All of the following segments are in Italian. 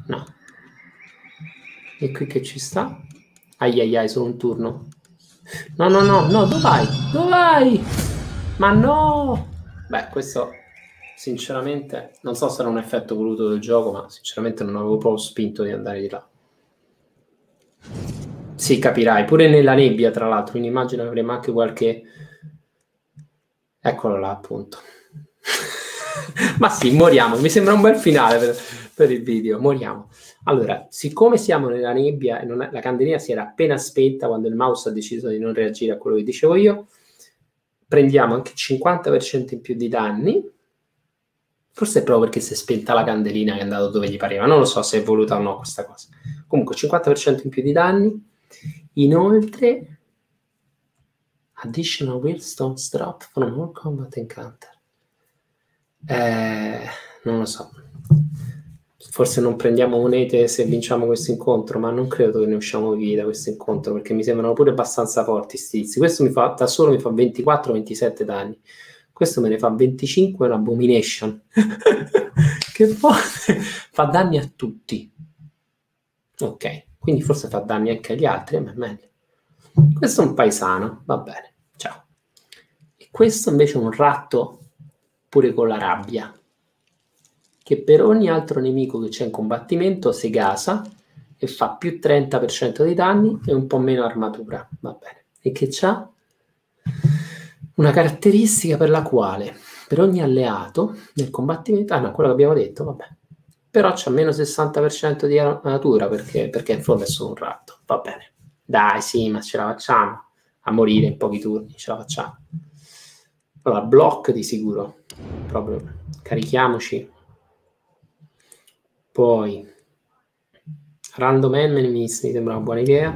No. E qui che ci sta? Ai ai ai, solo un turno. No, no, no, no, dove vai? Dove vai? Ma no! Beh, questo sinceramente non so se era un effetto voluto del gioco, ma sinceramente non avevo proprio spinto di andare di là. Sì, capirai, pure nella nebbia, tra l'altro, quindi immagino avremo anche qualche... Eccolo là, appunto. Ma sì, moriamo, mi sembra un bel finale per il video, moriamo. Allora, siccome siamo nella nebbia e la candelina si era appena spenta quando il mouse ha deciso di non reagire a quello che dicevo io, prendiamo anche il 50% in più di danni. Forse è proprio perché si è spenta la candelina che è andato dove gli pareva. Non lo so se è voluta o no questa cosa. Comunque 50% in più di danni. Inoltre, additional Willstones drop for more combat encounter. Non lo so. Forse non prendiamo monete se vinciamo questo incontro, ma non credo che ne usciamo vivi da questo incontro, perché mi sembrano pure abbastanza forti sti tizi. Questo da solo mi fa 24-27 danni. Questo me ne fa 25, è un abomination. Che poi fa danni a tutti. Ok, quindi forse fa danni anche agli altri, ma è meglio. Questo è un paesano, va bene, ciao. E questo invece è un ratto pure con la rabbia, che per ogni altro nemico che c'è in combattimento si gasa e fa più 30% di danni e un po' meno armatura, va bene. E che c'ha una caratteristica per la quale per ogni alleato nel combattimento, no, quello che abbiamo detto, vabbè, però c'ha meno 60% di armatura perché in fondo è solo un ratto, va bene. Dai, sì, ma ce la facciamo a morire in pochi turni, ce la facciamo. Allora, block di sicuro, proprio carichiamoci. Poi random enemies mi sembra una buona idea.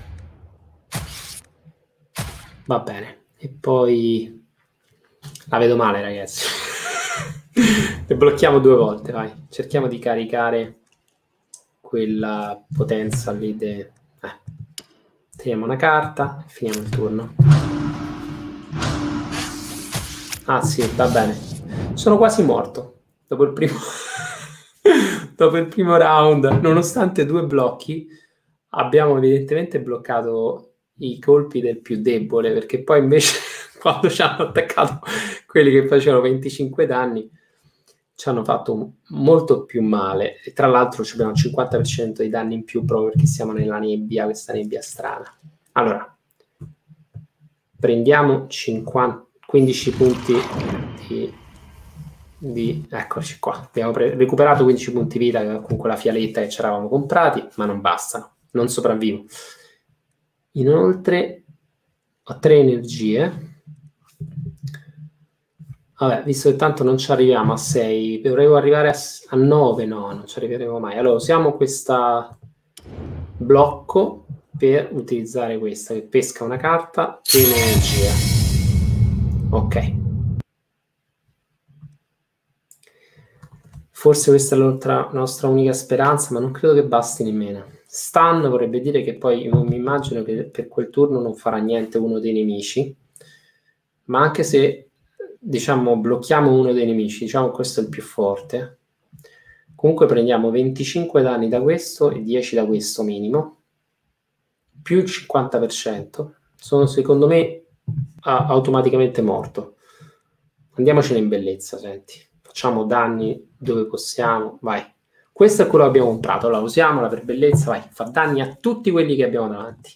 Va bene. E poi la vedo male, ragazzi. Le blocchiamo 2 volte, vai. Cerchiamo di caricare quella potenza lì. Tiriamo una carta e finiamo il turno. Ah sì, va bene. Sono quasi morto dopo il primo dopo il primo round. Nonostante 2 blocchi, abbiamo evidentemente bloccato i colpi del più debole, perché poi invece quando ci hanno attaccato quelli che facevano 25 danni ci hanno fatto molto più male, e tra l'altro abbiamo il 50% di danni in più proprio perché siamo nella nebbia, questa nebbia strana. Allora, prendiamo 15 punti di eccoci qua, abbiamo recuperato 15 punti vita con quella fialetta che ci eravamo comprati, ma non bastano, non sopravvivo. Inoltre ho 3 energie. Vabbè, visto che tanto non ci arriviamo a 6, dovremmo arrivare a 9, no, non ci arriveremo mai. Allora, usiamo questo blocco per utilizzare questa, che pesca una carta e un'energia. Ok. Forse questa è la nostra unica speranza, ma non credo che basti nemmeno. Stun vorrebbe dire che poi mi immagino che per quel turno non farà niente uno dei nemici, ma anche se diciamo blocchiamo uno dei nemici, diciamo questo è il più forte, comunque prendiamo 25 danni da questo e 10 da questo minimo, più il 50%, sono secondo me automaticamente morto. Andiamocene in bellezza, senti, facciamo danni dove possiamo, vai. Questo è quello che abbiamo comprato, la usiamola per bellezza, vai, fa danni a tutti quelli che abbiamo davanti.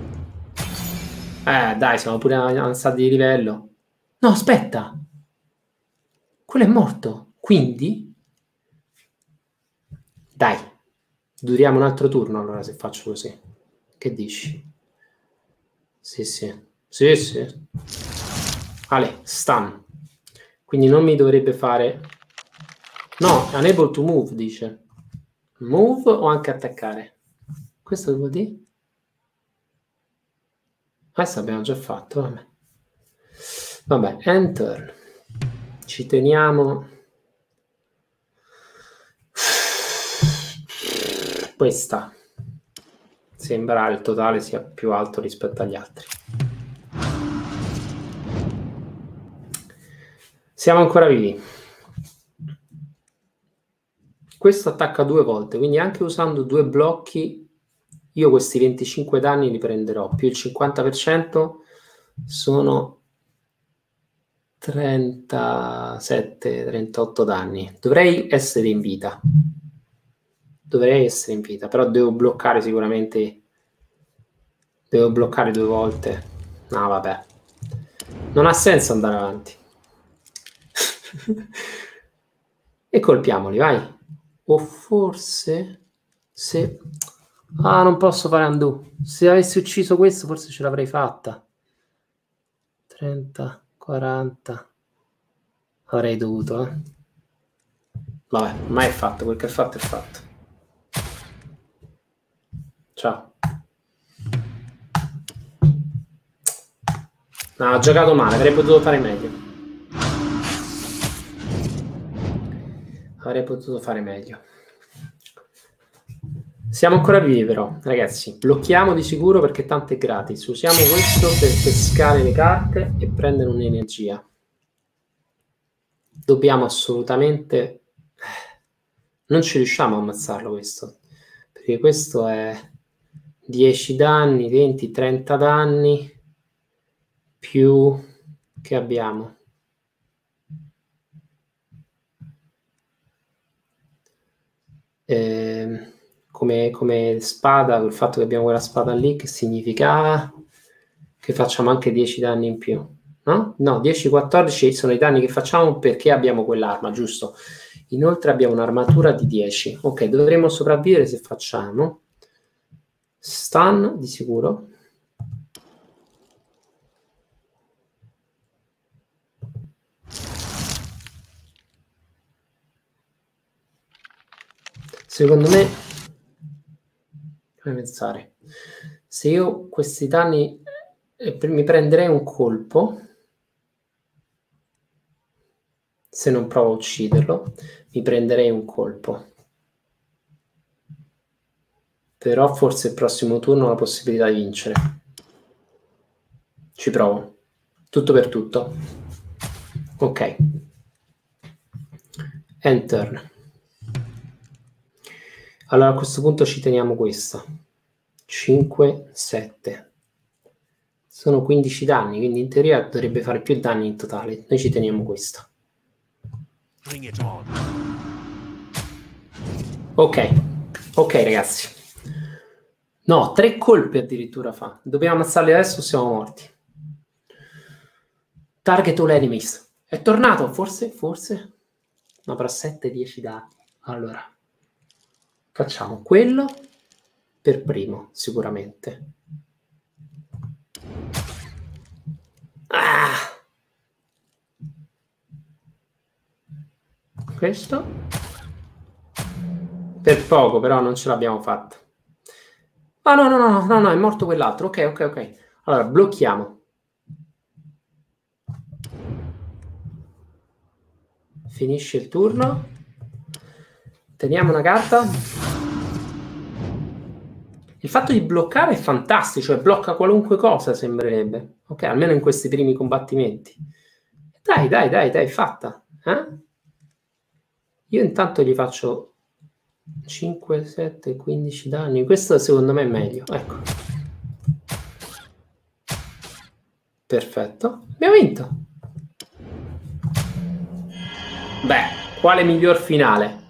Dai, siamo pure avanzati di livello. No, aspetta. Quello è morto. Quindi? Dai. Duriamo un altro turno allora se faccio così. Che dici? Sì, sì. Sì, sì. Ale, stun. Quindi non mi dovrebbe fare... No, unable to move, dice. Move o anche attaccare? Questo che vuol dire? Questo abbiamo già fatto, vabbè. Vabbè, enter. Ci teniamo... Questa. Sembra il totale sia più alto rispetto agli altri. Siamo ancora vivi. questo attacca 2 volte, quindi anche usando 2 blocchi io questi 25 danni li prenderò, più il 50% sono 37-38 danni. Dovrei essere in vita, però devo bloccare sicuramente, devo bloccare 2 volte. No, vabbè, non ha senso andare avanti. E colpiamoli, vai. O forse se... Ah, non posso fare undo. Se avessi ucciso questo forse ce l'avrei fatta. 30, 40. Avrei dovuto, Vabbè, ormai è fatto, quel che è fatto è fatto. Ciao. No, ho giocato male, avrei potuto fare meglio. Avrei potuto fare meglio. Siamo ancora vivi però, ragazzi. Blocchiamo di sicuro perché tanto è gratis. Usiamo questo per pescare le carte e prendere un'energia. Dobbiamo assolutamente... Non ci riusciamo a ammazzarlo questo. Perché questo è 10 danni, 20, 30 danni. Più... Che abbiamo? Come spada, il fatto che abbiamo quella spada lì, che significava che facciamo anche 10 danni in più, no? No, 10-14 sono i danni che facciamo perché abbiamo quell'arma, giusto? Inoltre abbiamo un'armatura di 10. Ok, dovremo sopravvivere se facciamo stun di sicuro. Secondo me, come pensare, se io questi danni mi prenderei un colpo, se non provo a ucciderlo, mi prenderei un colpo. Però forse il prossimo turno ho la possibilità di vincere. Ci provo. Tutto per tutto. Ok. Enter. Allora a questo punto ci teniamo questa. 5, 7. Sono 15 danni, quindi in teoria dovrebbe fare più danni in totale. Noi ci teniamo questa. Ok. Ok ragazzi. No, 3 colpi addirittura fa. Dobbiamo ammazzarli adesso o siamo morti. Target all enemies. È tornato, forse? No, però 7-10 danni. Allora, facciamo quello per primo, sicuramente. Ah! Questo. Per poco, però non ce l'abbiamo fatta. Ah, no, è morto quell'altro. Ok. Allora, blocchiamo. Finisce il turno. Teniamo una carta. Il fatto di bloccare è fantastico, cioè blocca qualunque cosa, sembrerebbe. Ok, almeno in questi primi combattimenti. Dai, fatta. Io intanto gli faccio 5, 7, 15 danni. Questo secondo me è meglio. Ecco. Perfetto. Abbiamo vinto. Beh, quale miglior finale?